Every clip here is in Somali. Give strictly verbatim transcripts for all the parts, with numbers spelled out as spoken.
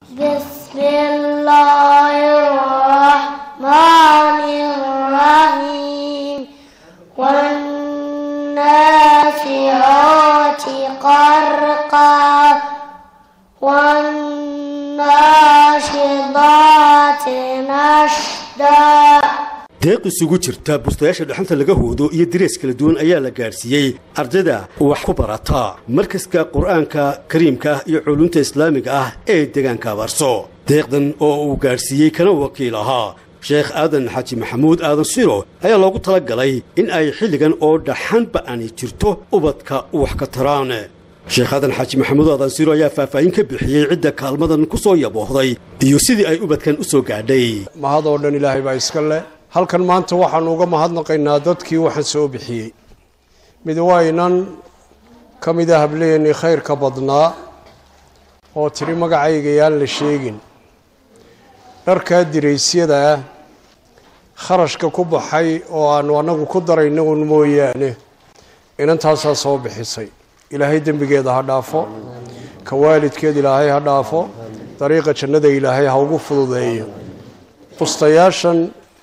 بسم الله الرحمن الرحيم والناشئات غرقا والناشطات نشطا. deeq isugu jirta bustayaasha dhaxanta laga hoodo iyo direes kala duwan ayaa la gaarsiiyay ardayda wax ku barata markaska quraanka kariimka iyo culumta islaamiga ah ee deegaanka Abaarso. deeqdan oo uu gaarsiiyay kana wakiil ahaa Sheekh Aadan Xaaji Maxamuud Aadan Siro ayaa loogu talagalay in ay xilligan oo dhaxan ba'ani jirto ubadka wax ka taraan. Sheekh Aadan Xaaji Maxamuud Aadan Siro ayaa faahfaahin ka bixiyay cidda kaalmadan ku soo yaboohday iyo sidii ay ubadkan u soo gaadhay. mahadoo dhan Ilaahay baa iska leh. halkan maanta waxaan uga mahadnaqaynaa dadkii waxaan soo bixiyay mid waynan kamid ah hableeni khayrka badnaa oo tiri magacayga yaan la sheegin dharka direysyada kharashka ku baxay oo aan anagu ku darayno un mooyaane inantaas soo bixisay. ilaahay dambigeeda ha dhaafo ka waalidkeed ilaahay ha dhaafo dariiqa jannada ilaahay ha ugu fududeeyo. bustayaashan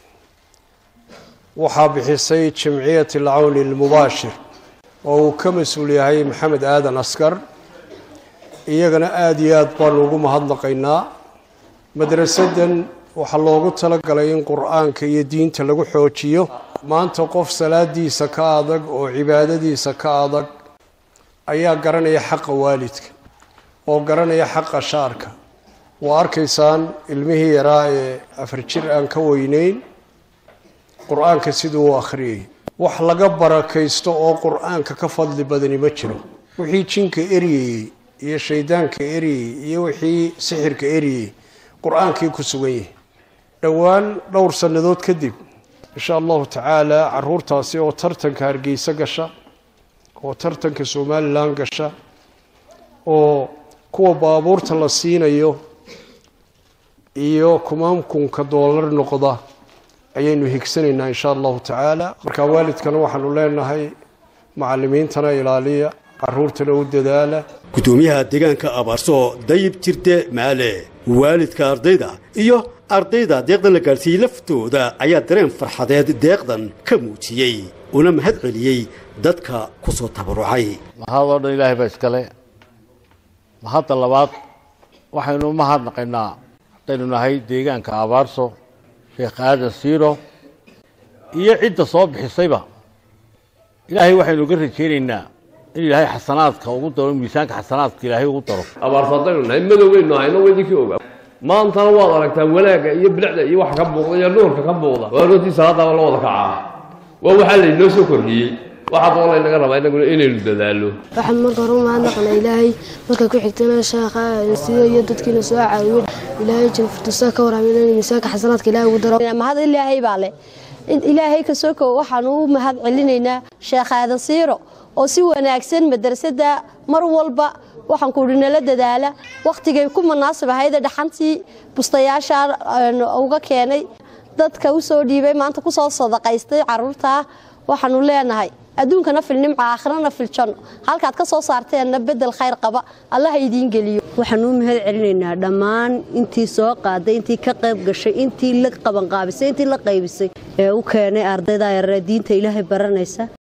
waxaa bixisay jamciyat al-awn al-mubashir oo ka mas'uul yahay maxamed aadan askar. iyagana aad iyo aad baan ugu mahadnaqaynaa. madrasadan waxaa loogu talagalay in quraanka iyo diinta lagu xoojiyo. maanta qof salaadiisa ka adag oo cibaadadiisa ka adag ayaa garanaya xaqa waalidka oo garanaya xaqa shaarka. waa arkaysaan ilmihii yaraa ee afar jir aan ka weynayn quraanka sidoo akhriyay wax laga barakaysto oo quraanka ka fadli badani ma jiro. wixii jinka eriyay iyo shaydaanka eriyay iyo wixii sixirka eriyay quraankii ku sugan yahay. dhawaan dhowr sanadood kadib insha Allah taala caruurtaasi oo tartanka Hargeysa gasha oo tartanka Soomaaliland gasha oo kuwa baabuurta la siinayo iyo kumaamkunka dollar noqda ayaynu higsanaynaa insha Allah taala. marka waalidkana waxaanu leenahay macallimiintana ilaaliya caruurtana u dadaala. gudoomiyaha deegaanka Abaarso dayib jirte maale waalidka ardayda iyo ardayda deeqdan la gaarsiiyay laftooda ayaa dareen farxadeed deeqdan ka muujiyay una mahad celiyay dadka ku soo tabarucay. mahadoo dhan Ilaahay baa iska leh. mahadda labaad waxaynu mahadnaqaynaa hadaynu nahay deegaanka Abaarso Sheekh Aadan Siro iyo cidda soo bixisayba. Ilaahay waxaynu uga rajaynaynaa in Ilaahay xasanaadka ugu daro miisaanka xasanaadka Ilaahay ugu daro. abaarsadaynu nahay madoweyno aynu wadikii ogaa maantana waad aragtaa walaaga iyo bilicda iyo wax ka muuqda iyo nuurka ka muuqda waa runtii salaada la wada kacaa. waa waxa la inoo soo kordhiyay waxa doon la inaga rabaa inaguna inaynu dadaalo. waxaan marka hore mahadnaqnaa Ilaahay marka ku xigtana Sheekh Aadan Siro iyo dadkiina soo caawiyay. Ilaahay jannada ka waraaminay miisaanka xasanaadka Ilaahay ugu daro. mahad Ilaahay baa leh. in Ilaahay ka soo koow waxaan u mahad celinaynaa Sheekh Aadan Siro oo si wanaagsan madrasada mar walba waxaan ku dhinala dadaala waqtigay ku munaasabahayda dhaxantii bustayaasha uga keenay dadka u soo dhiibay maanta ku soo sadaqaystay caruurta. waxaanu leenahay adduunkana fil nimca aakhirana fil janno halkaad ka soo saarteen bedel khayr qaba Allah idin geliyo. waxaan u mahad celinaynaa dhammaan intii soo qaaday intii ka qayb gashay intii la qaban qaabisay intii la qaybisay ee u keenay ardayda yar diinta Ilaahay baranaysa.